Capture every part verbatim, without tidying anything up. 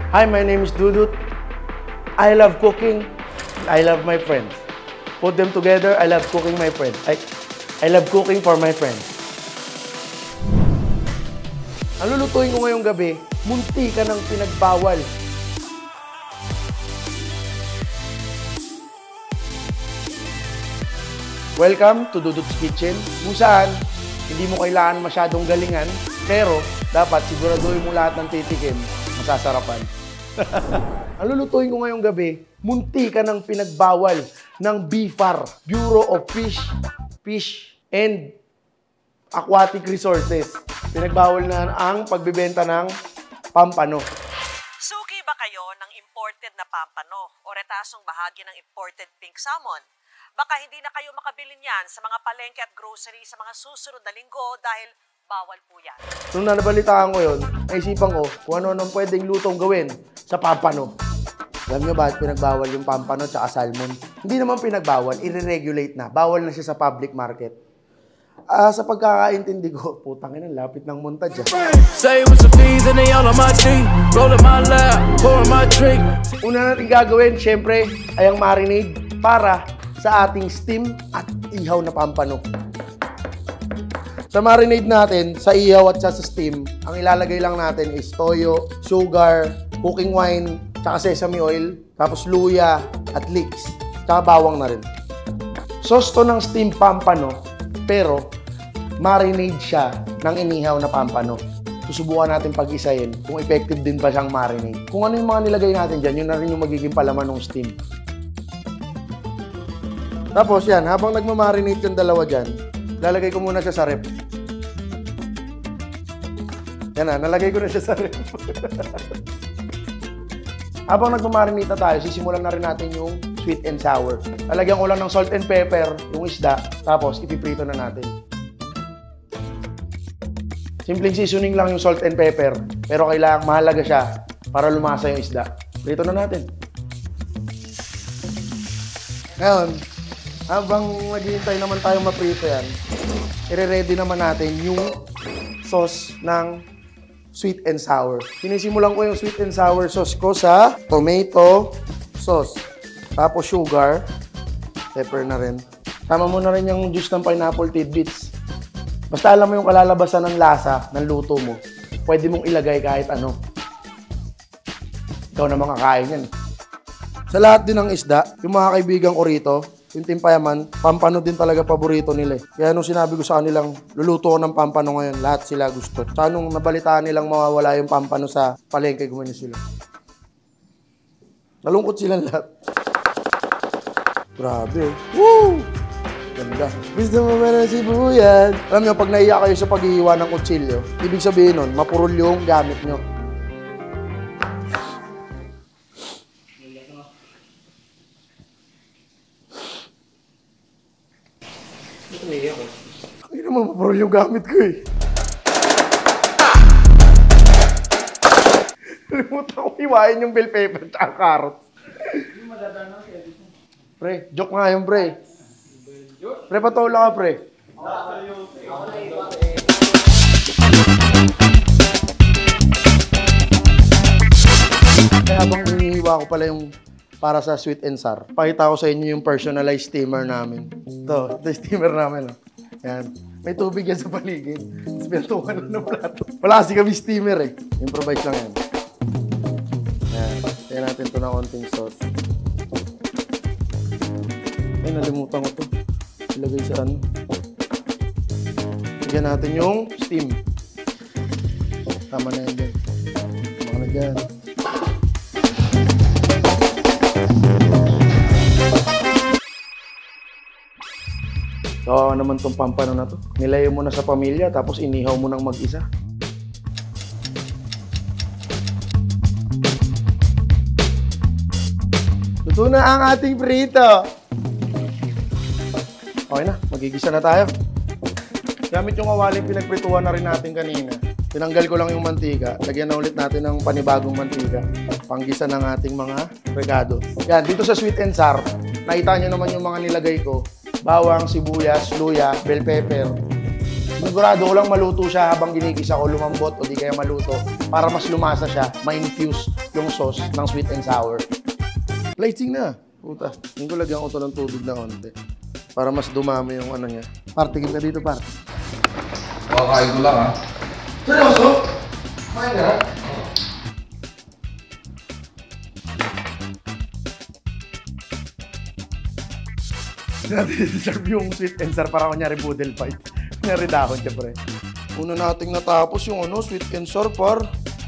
Hi, my name is Dudut. I love cooking. I love my friends. Put them together, I love cooking my friends. I, I love cooking for my friends. Ang lulutuin ko ngayong gabi, munti ka ng pinagbawal. Welcome to Dudut's Kitchen, kung saan hindi mo kailangan masyadong galingan, pero dapat siguraduhin mo lahat ng titikim, masasarapan. Ang lulutuin ko ngayong gabi, munti ka ng pinagbawal ng B F A R, Bureau of Fish, Fish and Aquatic Resources. Pinagbawal na ang pagbibenta ng pampano. Suki ba kayo ng imported na pampano o retasong bahagi ng imported pink salmon? Baka hindi na kayo makabili niyan sa mga palengke at grocery sa mga susunod na linggo dahil bawal po yan. Nung nabalitaan ko yun, naisipan ko kung ano-anong pwedeng lutong gawin sa pampano. Alam nyo bakit pinagbawal yung pampano at salmon? Hindi naman pinagbawal, i-regulate na. Bawal na siya sa public market. Uh, sa pagkakaintindi ko, putang ina, lapit ng montage. Una natin gagawin, syempre, ay ang marinade para sa ating steam at ihaw na pampano. Sa marinade natin, sa ihaw at sa steam, ang ilalagay lang natin is toyo, sugar, cooking wine, tsaka sesame oil, tapos luya at leeks, tsaka bawang na rin. Sauce to ng steam pampano, pero marinade siya ng inihaw na pampano. Susubukan natin pag-isayin kung effective din ba siyang marinade. Kung ano yung mga nilagay natin dyan, yun na rin yung magiging palaman ng steam. Tapos yan, habang nagmamarinate yung dalawa dyan, lalagay ko muna siya sa rep. Yan na, nalagay ko na siya sa rep. Habang nagmamarinate na tayo, sisimulan na rin natin yung sweet and sour. Lalagyan ko lang ng salt and pepper yung isda, tapos ipiprito na natin. Simpleng seasoning lang yung salt and pepper, pero kailangan mahalaga siya para lumasa yung isda. Prito na natin. Ngayon, habang naghihintay naman tayo maprito yan, i-ready naman natin yung sauce ng sweet and sour. Sinisimulan ko yung sweet and sour sauce ko sa tomato sauce. Tapos sugar, pepper na rin. Tama mo na rin yung juice ng pineapple tidbits. Basta alam mo yung kalalabasan ng lasa ng luto mo, pwede mong ilagay kahit ano. Ikaw na makakain yan. Sa lahat din ng isda, yung mga kaibigan ko rito, yung Team Payaman, pampano din talaga paborito nila eh. Kaya nung sinabi ko sa kanilang luluto ko ng pampano ngayon, lahat sila gusto. Tsaka nung nabalitaan nilang mawawala yung pampano sa palengke, gumanyo sila. Nalungkot sila lahat. Grabe. Woo! Ganda. Gusto mo ba ng sibuyas? Alam nyo, pag naiya kayo sa paghihiwa ng kutsilyo, ibig sabihin nun, mapurol yung gamit nyo. Hindi naman mapurol yung gamit ko eh. Nalimutan ko hiwain yung bell pepper at carrots. Pre, joke nga yung pre. Pre, patola ka pre. Kaya habang hinihiwa ko pala yung para sa sweet and sour, pakita ko sa inyo yung personalized steamer namin. Ito, ito yung steamer namin. Oh. Yan. May tubig yan sa paligid. Tapos pinatukan na ng plato. Wala kasi kami steamer eh. Improvise lang yan. Yan. Kaya natin ito na konting sauce. Ay, nalimutan ko ito. Ilagay sa ano. Lagyan natin yung steam. Tama na yan dyan. Tama na dyan. So, naman tong pampano na to. Nilayo mo na sa pamilya, tapos inihaw mo nang mag-isa. Luto na ang ating prito. Okay na, magigisa na tayo. Gamit yung kawaling pinagprituhan na rin natin kanina. Tinanggal ko lang yung mantika. Lagyan na ulit natin ng panibagong mantika. Panggisa ng ating mga regado. Yan, dito sa sweet and sour, nakita nyo naman yung mga nilagay ko. Bawang, sibuyas, luya, bell pepper. Sigurado ko lang maluto siya habang ginigisa ko, lumambot o di kaya maluto para mas lumasa siya, ma-infuse yung sauce ng sweet and sour. Plating na. Puta, hindi ko lagyan ko ito ng tubig na konti para mas dumami yung ano niya. Par, tingin ka dito, par. Makakain ko lang ha. Seryoso? Kumain ka na? Natin serve yung sweet and sour para kunyari boodle fight. Kunyari dahon, syempre. Una nating natapos yung ano, sweet and sour, par.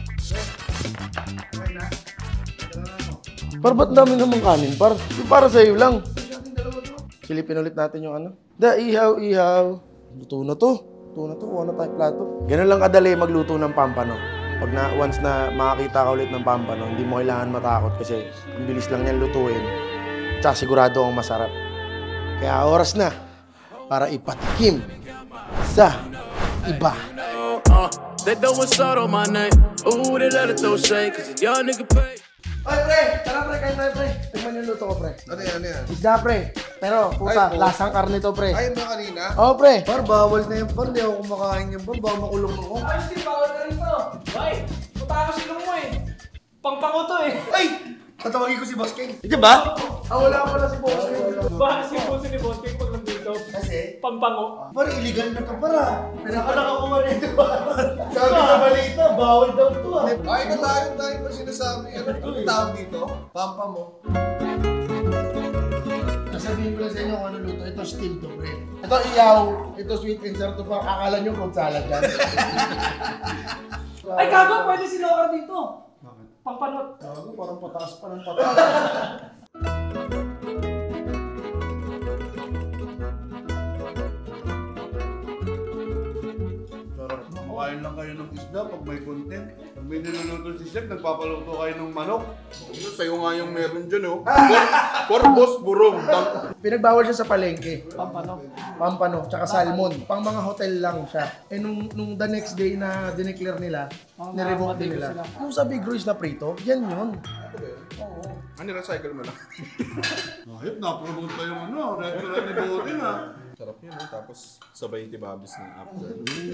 Par, ba't dami naman kanin, par? Yung para sa'yo lang. Silipin ulit natin yung ano. Da, ihaw, ihaw. Luto na to. Luto na to. Kuha na tayong plato. Ganun lang kadali magluto ng pampano. Pag na, once na makakita ka ulit ng pampano, hindi mo kailangan matakot kasi ang bilis lang yan lutuin. Tsaka sigurado ang masarap. Kaya oras na para ipatikim sa iba. They doing salt on my name. Ooh, they let it throw shade, cause young nigga pay. Ay, pre! Tara, pre! Kain tayo, pre! Tignan yung luto ko, pre. Ano yan, ano yan? Isda, pre. Pero, puta, Ay, po. lasang karne to, pre. Ayun ba kanina? Oo, pre. Par, bawal na yun. Par, di ako kumakain yan. Par, baka makulong ako. Ay, Steve, bawal ka rin to. Ay, matakas silong mo eh. Pangpango to eh. Ay! Tatawagin ko si Boss King. Ito ba? Ah, wala pala si Boss. Bakit si Boss ni Boss King pag nandito? Kasi? Pampango. Par, illegal na to, para. Pinaka nakakuha na ito, para. Sabi sa balita, bawal daw to, ah. Ay, na tayo, tayo pa sinasabi. Ano ang tawag dito? Pampa mo. Sasabihin ko lang sa inyo kung ano luto. Ito steam to, pre. Ito iyaw. Ito sweet and sour to, pa. Akala nyo kung salad yan. Ay, gago, pwede si Locar dito. Bakit? Pangpanot. Gago, parang pataas pa ng pataas. Kumakain lang kayo ng isda pag may content. Pag may niluluto si Chef, nagpapaluto kayo ng manok. Sa'yo nga yung meron dyan, oh. Corbos burong. Pinagbawal siya sa palengke. Pampano. Pampano, tsaka salmon. Pang mga hotel lang siya. Eh nung, nung the next day na dineclare nila, Mga nirevoke din matigas nila. sila. Yung sa Big Ruiz na prito, yan yun. Ano, recycle mo lang. Ayop, napromote pa yung ano, restaurant ni Bodin, ha. Sarap yun, eh. Tapos sabay tibabis ng after.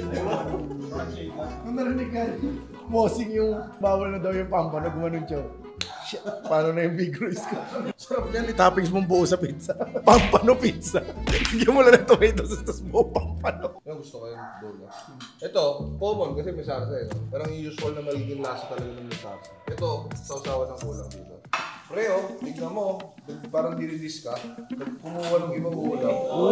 Nung narinig ka, mosing yung bawal na daw yung pampano, gumanon siya. Shit, paano na yung Big Ruiz ko? Sarap yan, itoppings mong buo sa pizza. Pampano pizza. Bigyan mo lang ng tomato sauce, tapos buo pampano. Yung gusto ko yung dola. Ito, common kasi may sarsa eh. No? Parang yung usual na magiging lasa talaga ng may sarsa. Ito, sausawan ng kulang dito. Pre, oh, tignan mo, parang dinidis ka. Kumuha ng ibang ulam.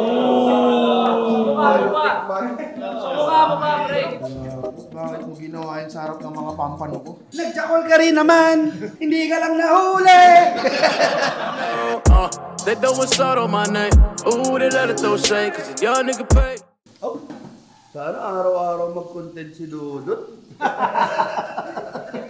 Mukha mo pa. Mukha mo pa, pre. Bakit mo ginawa yun sa harap ng mga pampano ko? Nagjakol ka rin naman! Hindi ka lang nahuli! Uh, they doing salt on my name. Ooh, they let it throw shade, cause young nigga pay. Oh, sana araw-araw mag-content si Dudut.